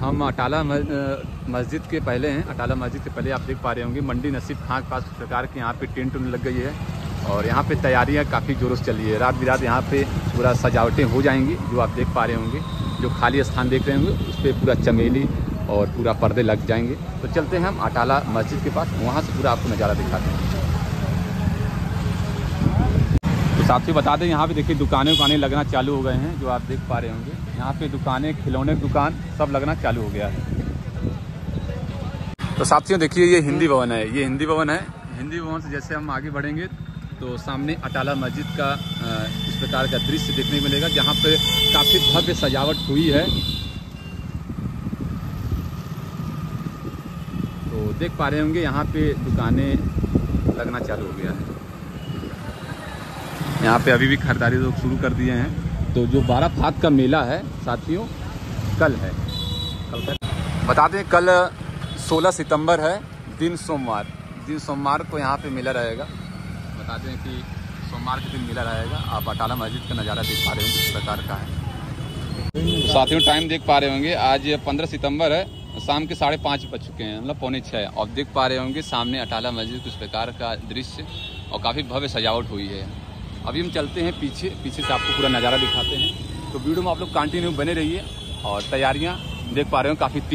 हम अटाला मस्जिद के पहले हैं। अटाला मस्जिद के पहले आप देख पा रहे होंगे मंडी नसीब खां के पास प्रकार के यहाँ पे टेंट लग गई है और यहाँ पे तैयारियाँ काफ़ी जोरों से चल रही है। रात बिरात यहाँ पे पूरा सजावटें हो जाएंगी जो आप देख पा रहे होंगे। जो खाली स्थान देख रहे होंगे उस पर पूरा चमेली और पूरा पर्दे लग जाएंगे। तो चलते हैं हम अटाला मस्जिद के पास, वहाँ से पूरा आपको नज़ारा दिखाते हैं। तो साथियों बता दें यहाँ पे देखिए दुकानें लगना चालू हो गए हैं जो आप देख पा रहे होंगे। यहाँ पे दुकानें, खिलौने की दुकान सब लगना चालू हो गया है। तो साथियों देखिए ये हिंदी भवन है, ये हिंदी भवन है। हिंदी भवन से जैसे हम आगे बढ़ेंगे तो सामने अटाला मस्जिद का इस प्रकार का दृश्य देखने को मिलेगा जहाँ पे काफ़ी भव्य सजावट हुई है। तो देख पा रहे होंगे यहाँ पे दुकानें लगना चालू हो गया है। यहाँ पे अभी भी खरीदारी लोग शुरू कर दिए हैं। तो जो 12 फात का मेला है साथियों कल है, कल बता दें कल 16 सितंबर है, दिन सोमवार को यहाँ पे मेला रहेगा। बता दें कि सोमवार के दिन मेला रहेगा। आप अटाला मस्जिद का नज़ारा देख पा रहे होंगे किस प्रकार का है। तो साथियों टाइम देख पा रहे होंगे आज 15 सितंबर है, शाम के 5:30 बज चुके हैं, मतलब 5:45। और देख पा रहे होंगे सामने अटाला मस्जिद किस प्रकार का दृश्य और काफ़ी भव्य सजावट हुई है। अभी हम चलते हैं पीछे से आपको पूरा नज़ारा दिखाते हैं। तो वीडियो में आप लोग कंटिन्यू बने रहिए। और तैयारियां देख पा रहे हो काफ़ी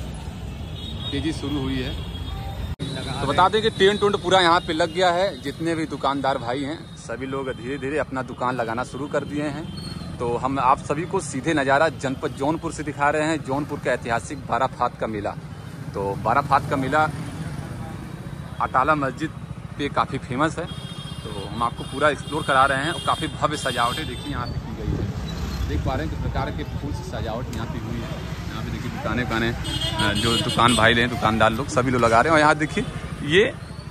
तेज़ी शुरू हुई है। तो बता दें कि टेंट पूरा यहाँ पे लग गया है। जितने भी दुकानदार भाई हैं सभी लोग धीरे धीरे अपना दुकान लगाना शुरू कर दिए हैं। तो हम आप सभी को सीधे नज़ारा जनपद जौनपुर से दिखा रहे हैं। जौनपुर का ऐतिहासिक 12 फात का मेला। तो 12 फात का मेला अटाला मस्जिद पे काफ़ी फेमस है। तो हम आपको पूरा एक्सप्लोर करा रहे हैं और काफ़ी भव्य सजावटें देखिए यहाँ पे की गई है। देख पा रहे हैं किस प्रकार के फूल से सजावट यहाँ पे हुई है। यहाँ पे देखिए दुकानें जो दुकान भाई हैं, दुकानदार लोग सभी लोग लगा रहे हैं। और यहाँ देखिए ये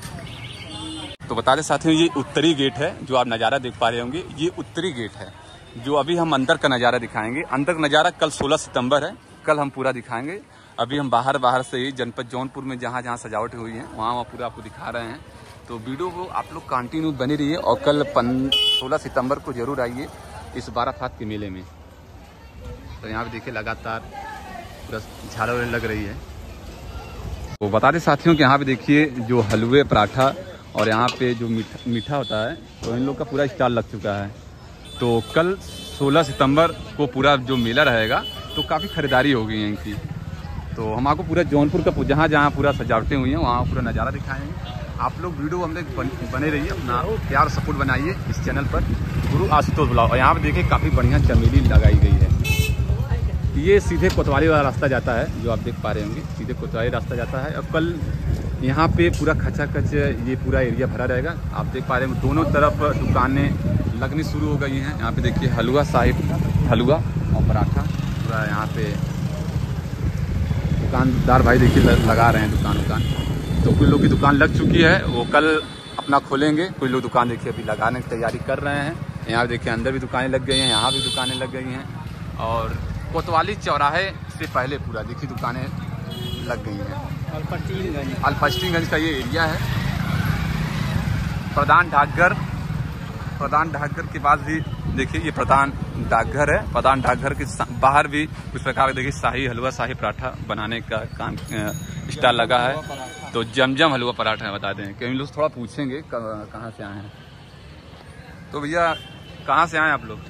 तो बता दें साथियों ये उत्तरी गेट है जो आप नज़ारा देख पा रहे होंगे। ये उत्तरी गेट है जो अभी हम अंदर का नज़ारा दिखाएंगे। अंदर का नज़ारा कल 16 सितंबर है, कल हम पूरा दिखाएंगे। अभी हम बाहर से ही जनपद जौनपुर में जहाँ सजावटें हुई हैं वहाँ पूरा आपको दिखा रहे हैं। तो वीडियो को आप लोग कंटिन्यू बने रहिए और कल 16 सितंबर को जरूर आइए इस 12 फात के मेले में। तो यहाँ पे देखिए लगातार पूरा झालर लग रही है। तो बता दें साथियों कि यहाँ पे देखिए जो हलवे, पराठा और यहाँ पे जो मीठा होता है तो इन लोग का पूरा स्टॉल लग चुका है। तो कल 16 सितंबर को पूरा जो मेला रहेगा तो काफ़ी खरीदारी होगी इनकी। तो हम आपको पूरा जौनपुर का जहाँ पूरा सजावटें हुई हैं वहाँ पूरा नज़ारा दिखाएंगे। आप लोग वीडियो हमने बने रहिए, अपना प्यार सपोर्ट बनाइए इस चैनल पर गुरु आशुतोष ब्लॉग। और यहाँ पे देखिए काफ़ी बढ़िया चमेली लगाई गई है। ये सीधे कोतवाली वाला रास्ता जाता है जो आप देख पा रहे होंगे, सीधे कोतवाली रास्ता जाता है। और कल यहाँ पे पूरा खचाखच ये पूरा एरिया भरा रहेगा। आप देख पा रहे हैं दोनों तरफ दुकानें लगनी शुरू हो गई हैं। यहाँ पे देखिए हलवा और पराठा पूरा यहाँ पे दुकानदार भाई देखिए लगा रहे हैं दुकान। तो कुछ लोग की दुकान लग चुकी है, वो कल अपना खोलेंगे। कुछ लोग दुकान देखिए अभी लगाने की तैयारी कर रहे हैं। यहाँ देखिए अंदर भी दुकानें लग गई हैं, यहाँ भी दुकानें लग गई हैं। और कोतवाली चौराहे से पहले पूरा देखिए दुकानें लग गई हैं। अल्पस्टिनगंज का ये एरिया है। प्रधान डाकघर के पास भी देखिए ये प्रधान डाकघर है। प्रधान डाकघर के बाहर भी कुछ प्रकार का देखिए शाही हलवा, शाही पराठा बनाने का काम स्टॉल लगा है। तो जमजम हलवा पराठा है। बता दें कई लोग थोड़ा पूछेंगे कहाँ से आए हैं। तो भैया कहाँ से आए आप लोग?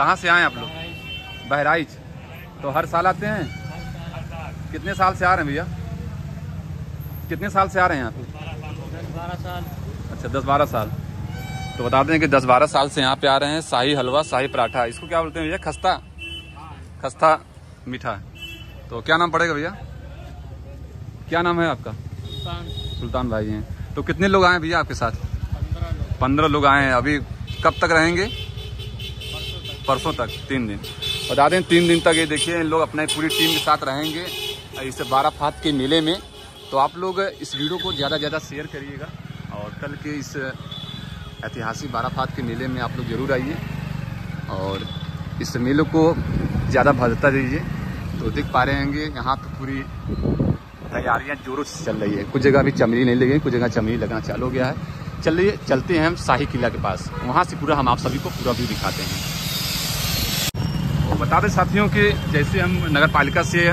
बहराइच। तो हर साल आते हैं? कितने साल से आ रहे हैं भैया? कितने साल से आ रहे हैं यहाँ पे? 10-12 साल। अच्छा 10-12 साल। तो बता दें कि 10-12 साल से यहाँ पे आ रहे हैं। शाही हलवा, शाही पराठा, इसको क्या बोलते हैं भैया? खस्ता मीठा। तो क्या नाम पड़ेगा भैया? क्या नाम है आपका? सुल्तान भाई हैं। तो कितने लोग आए भैया आपके साथ? 15 लोग आए हैं। अभी कब तक रहेंगे? परसों तक 3 दिन। बता दें 3 दिन तक ये देखिए इन लोग अपने पूरी टीम के साथ रहेंगे इस 12 फात के मेले में। तो आप लोग इस वीडियो को ज़्यादा शेयर करिएगा और कल के इस ऐतिहासिक 12 फात के मेले में आप लोग ज़रूर आइए और इस मेले को ज़्यादा भव्यता दीजिए। तो देख पा रहे होंगे यहाँ पे पूरी तैयारियां जोरों से चल रही है। कुछ जगह अभी चमेली नहीं लगी, कुछ जगह चमेली लगना चालू हो गया है। चलिए चलते हैं हम शाही किला के पास, वहाँ से पूरा हम आप सभी को पूरा व्यू दिखाते हैं। तो बता दें साथियों कि जैसे हम नगर पालिका से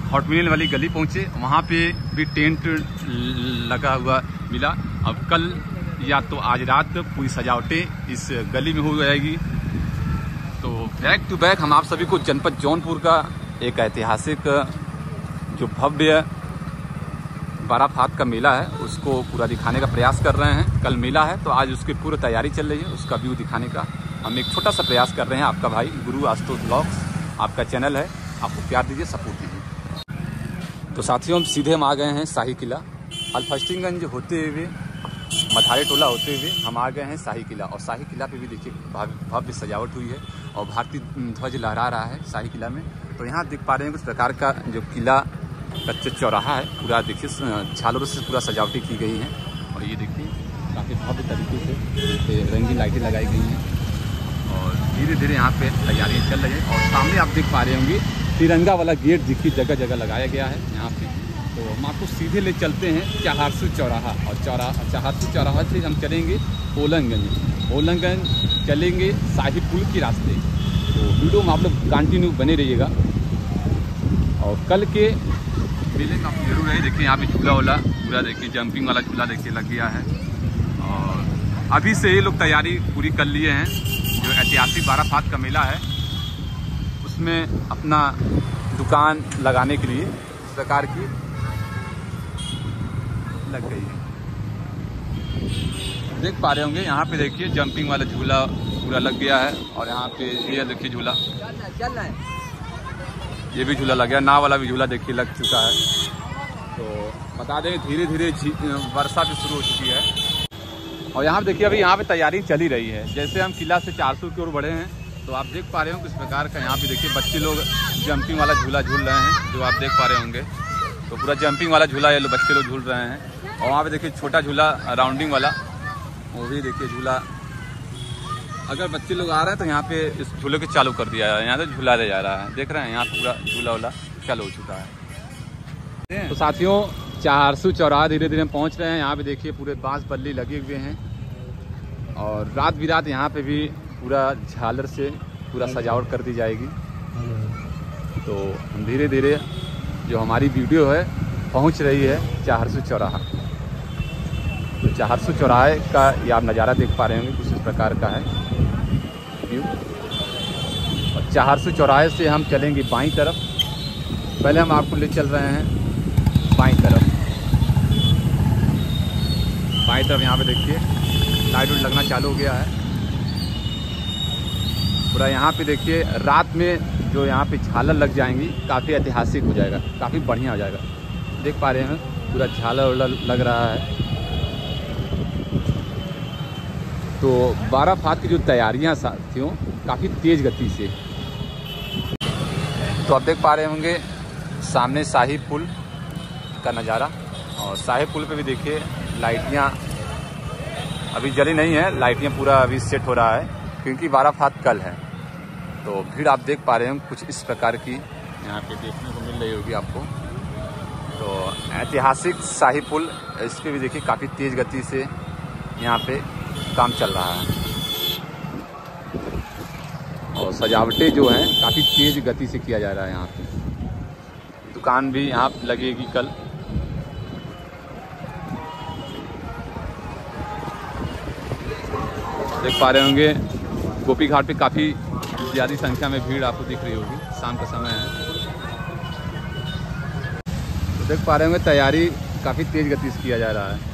हॉट मिल वाली गली पहुँचे, वहाँ पे भी टेंट लगा हुआ मिला। अब कल या तो आज रात पूरी सजावटें इस गली में हो जाएगी। तो बैक टू बैक हम आप सभी को जनपद जौनपुर का एक ऐतिहासिक जो भव्य बाराफात का मेला है उसको पूरा दिखाने का प्रयास कर रहे हैं। कल मेला है तो आज उसकी पूरी तैयारी चल रही है, उसका व्यू दिखाने का हम एक छोटा सा प्रयास कर रहे हैं। आपका भाई गुरु आशुतोष ब्लॉग्स आपका चैनल है, आपको प्यार दीजिए, सपोर्ट दीजिए। तो साथियों हम सीधे हम आ गए हैं शाही किला। अल्फस्टिंगगंज होते हुए मधारे टोला होते हुए हम आ गए हैं शाही किला। और शाही किला पे भी देखिए भव्य सजावट हुई है और भारतीय ध्वज लहरा रहा है शाही किला में। तो यहाँ देख पा रहे हैं कुछ प्रकार का जो किला कच्चे चौराहा है, पूरा देखिए झालरों से पूरा सजावटें की गई हैं। और ये देखिए काफ़ी भव्य तरीके से रंगीन लाइटें लगाई गई हैं और धीरे धीरे यहाँ पे तैयारियाँ चल रही हैं। और सामने आप देख पा रहे होंगे तिरंगा वाला गेट देखिए जगह जगह लगाया गया है यहाँ पे। तो हम आपको सीधे ले चलते हैं चहारसू चौराहा, और चहारसू चौराहा से हम चलेंगे ओलंगंज चलेंगे शाही पुल के रास्ते। तो वीडियो में आप लोग कंटिन्यू बने रहिएगा। और कल के मेले में आप जरूर रहे। देखिए यहाँ पे झूला वाला पूरा देखिए जंपिंग वाला झूला देखिए लग गया है। और अभी से ये लोग तैयारी पूरी कर लिए हैं। जो ऐतिहासिक बाराफात का मेला है उसमें अपना दुकान लगाने के लिए इस प्रकार की लग गई है। देख पा रहे होंगे यहाँ पे देखिए जंपिंग वाला झूला पूरा लग गया है। और यहाँ पे ये देखिए झूला चल रहा है, ये भी झूला लग गया। नाव वाला भी झूला देखिए लग चुका है। तो बता दें धीरे धीरे वर्षा भी शुरू हो चुकी है। और यहाँ पे देखिए अभी यहाँ पे तैयारी चली रही है। जैसे हम किला से 400 की ओर बढ़े हैं तो आप देख पा रहे हो किस प्रकार का यहाँ पे देखिए बच्चे लोग जंपिंग वाला झूला झूल रहे हैं, जो आप देख पा रहे होंगे। तो पूरा जंपिंग वाला झूला ये लोग बच्चे लोग झूल रहे हैं। और वहाँ पे देखिए छोटा झूला राउंडिंग वाला, वो भी देखिए झूला। अगर बच्चे लोग आ रहे हैं तो यहाँ पे इस झूले को चालू कर दिया है, यहाँ से झूला ले जा रहा है। देख रहे हैं यहाँ पूरा झूला वाला चालू हो चुका है। तो साथियों चहारसू चौराहा धीरे धीरे पहुँच रहे हैं। यहाँ पे देखिए पूरे बांस बल्ली लगे हुए हैं और रात बिरात यहाँ पे भी पूरा झालर से पूरा सजावट कर दी जाएगी। तो हम धीरे धीरे जो हमारी वीडियो है पहुँच रही है चहारसू चौराहा। तो चहारसू चौराहे का ये आप नज़ारा देख पा रहे होंगे, कुछ इस प्रकार का है व्यू। और चहारसू चौराहे से हम चलेंगे बाईं तरफ। पहले हम आपको ले चल रहे हैं बाईं तरफ। बाईं तरफ यहाँ पे देखिए लाइट लगना चालू हो गया है पूरा। यहाँ पे देखिए रात में जो यहाँ पे झालर लग जाएंगी, काफ़ी ऐतिहासिक हो जाएगा, काफ़ी बढ़िया हो जाएगा। देख पा रहे हैं पूरा झालर लग रहा है। तो बाराफात की जो तैयारियां साथियों काफ़ी तेज़ गति से। तो आप देख पा रहे होंगे सामने शाही पुल का नज़ारा। और शाही पुल पे भी देखिए लाइटियां अभी जली नहीं है, लाइटियां पूरा अभी सेट हो रहा है क्योंकि बाराफात कल है। तो भीड़ आप देख पा रहे हैं कुछ इस प्रकार की यहाँ पे देखने को मिल रही होगी आपको। तो ऐतिहासिक शाही पुल, इस पर भी देखिए काफ़ी तेज़ गति से यहाँ पे काम चल रहा है। और सजावटें जो हैं काफ़ी तेज़ गति से किया जा रहा है यहाँ पे। दुकान भी यहाँ लगेगी कल। देख पा रहे होंगे गोपी घाट पे काफ़ी ज़्यादा संख्या में भीड़ आपको दिख रही होगी, शाम का समय है। तो देख पा रहे होंगे तैयारी काफ़ी तेज़ गति से किया जा रहा है।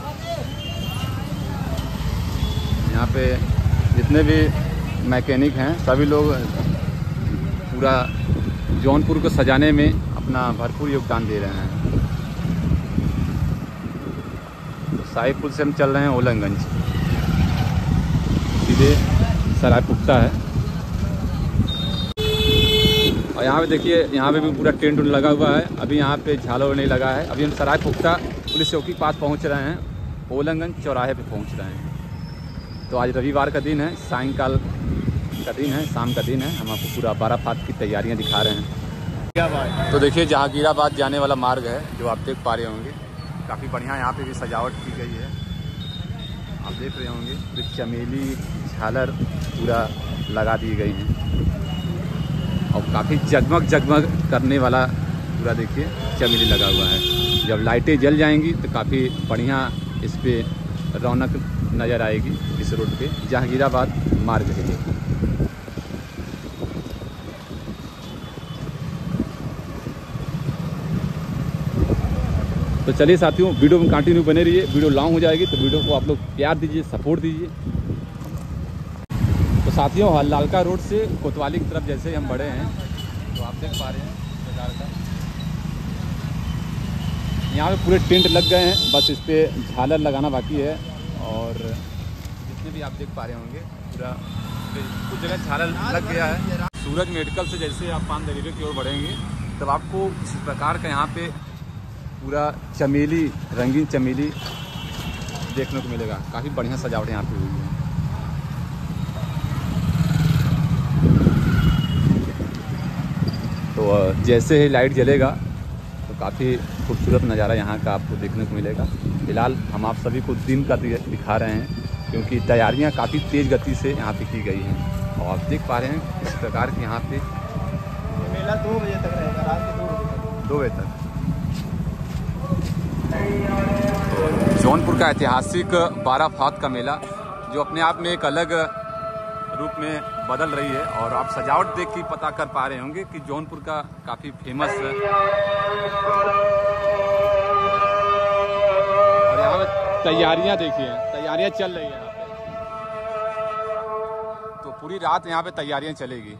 यहाँ पे जितने भी मैकेनिक हैं सभी लोग पूरा जौनपुर को सजाने में अपना भरपूर योगदान दे रहे हैं। तो शाही पुल से हम चल रहे हैं ओलंगंज, सीधे सरायपुख्ता है। और यहाँ पे देखिए यहाँ पे भी पूरा टेंट लगा हुआ है। अभी यहाँ पे झालर नहीं लगा है। अभी हम सरायपुख्ता पुलिस चौकी के पास पहुँच रहे हैं, ओलंगंज चौराहे पे पहुँच रहे हैं। तो आज रविवार का दिन है, सायंकाल का दिन है, शाम का दिन है। हम आपको पूरा बाराफात की तैयारियां दिखा रहे हैं। तो देखिए जहांगीराबाद जाने वाला मार्ग है जो आप देख पा रहे होंगे, काफ़ी बढ़िया यहाँ पे भी सजावट की गई है। आप देख रहे होंगे तो चमेली झालर पूरा लगा दी गई हैं और काफ़ी जगमग जगमग करने वाला पूरा देखिए चमेली लगा हुआ है। जब लाइटें जल जाएंगी तो काफ़ी बढ़िया इस पे रौनक नज़र आएगी इस रोड पे, जहांगीराबाद मार्ग है ये। तो चलिए साथियों, वीडियो में कंटिन्यू बने रहिए। वीडियो लॉन्ग हो जाएगी तो वीडियो को आप लोग प्यार दीजिए, सपोर्ट दीजिए। तो साथियों, लालका रोड से कोतवाली की तरफ जैसे हम बढ़े हैं तो आप देख पा रहे हैं प्रकार का यहाँ पे पूरे टेंट लग गए हैं, बस इस पर झालर लगाना बाकी है। और जितने भी आप देख पा रहे होंगे पूरा कुछ जगह झालर लग गया है। सूरज मेडिकल से जैसे आप पान दरीवे की ओर बढ़ेंगे तब आपको इस प्रकार का यहाँ पे पूरा चमेली, रंगीन चमेली देखने को मिलेगा। काफ़ी बढ़िया सजावट यहाँ पे हुई है। तो जैसे ही लाइट जलेगा तो काफ़ी खूबसूरत नज़ारा यहाँ का आपको देखने को मिलेगा। फिलहाल हम आप सभी को दिन का दिखा रहे हैं क्योंकि तैयारियाँ काफ़ी तेज़ गति से यहाँ पे की गई हैं। और आप देख पा रहे हैं इस प्रकार के यहाँ पे मेला 2 बजे तक रहेगा, रात के 2 बजे तक। जौनपुर का ऐतिहासिक 12 फात का मेला जो अपने आप में एक अलग रूप में बदल रही है। और आप सजावट देख के पता कर पा रहे होंगे कि जौनपुर का काफ़ी फेमस है। और यहाँ पे तैयारियाँ देखिए, तैयारियाँ चल रही है यहाँ पे। तो पूरी रात यहाँ पे तैयारियाँ चलेगी।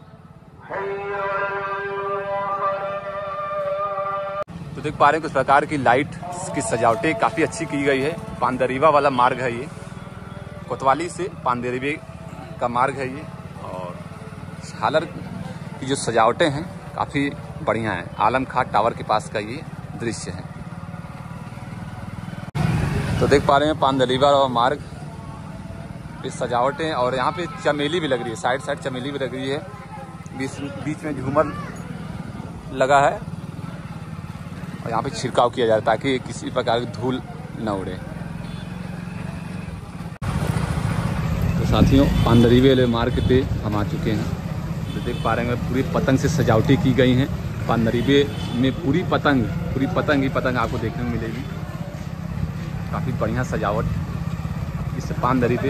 तो देख पा रहे हैं कुछ प्रकार की लाइट की सजावटें काफ़ी अच्छी की गई है। पानदरीवा वाला मार्ग है ये, कोतवाली से पानदरीवे का मार्ग है ये। और झालर की जो सजावटें हैं काफ़ी बढ़िया हैं। आलम खां टावर के पास का ये दृश्य है। तो देख पा रहे हैं पानदरीवा वाला मार्ग, इस सजावटें। और यहाँ पे चमेली भी लग रही है, साइड साइड चमेली भी लग रही है। बीच में झूमर लगा है और यहाँ पे छिड़काव किया जा रहा है ताकि किसी प्रकार की धूल न उड़े। तो साथियों, पानदरीवे वाले मार्ग पे हम आ चुके हैं। तो देख पा रहे हैं पूरी पतंग से सजावटें की गई हैं। पानदरीवे में पूरी पतंग ही पतंग आपको देखने को मिलेगी। काफ़ी बढ़िया सजावट इस पानदरीवे।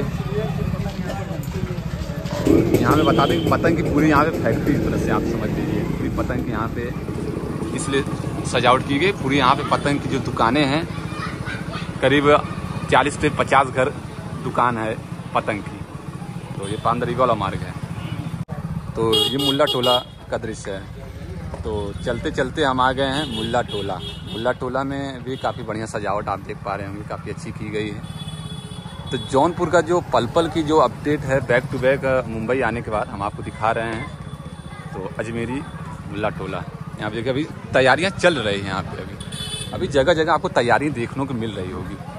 यहाँ पे बता दें पतंग की पूरी यहाँ पे फैक्ट्री इस तरह से आप समझ लीजिए। पूरी पतंग की यहाँ पे इसलिए सजावट की गई। पूरी यहाँ पे पतंग की जो दुकानें हैं, करीब 40 से 50 घर दुकान है पतंग की। तो ये पानदरीवा वाला मार्ग है। तो ये मुल्ला टोला का दृश्य है। तो चलते चलते हम आ गए हैं मुल्ला टोला। मुल्ला टोला में भी काफ़ी बढ़िया सजावट आप देख पा रहे होंगे, काफ़ी अच्छी की गई है। तो जौनपुर का जो पल की जो अपडेट है बैक टू बैक मुंबई आने के बाद हम आपको दिखा रहे हैं। तो अजमेरी मुल्ला टोला यहाँ पे देखिए अभी तैयारियां चल रही हैं। यहाँ पे अभी जगह जगह आपको तैयारी देखने को मिल रही होगी।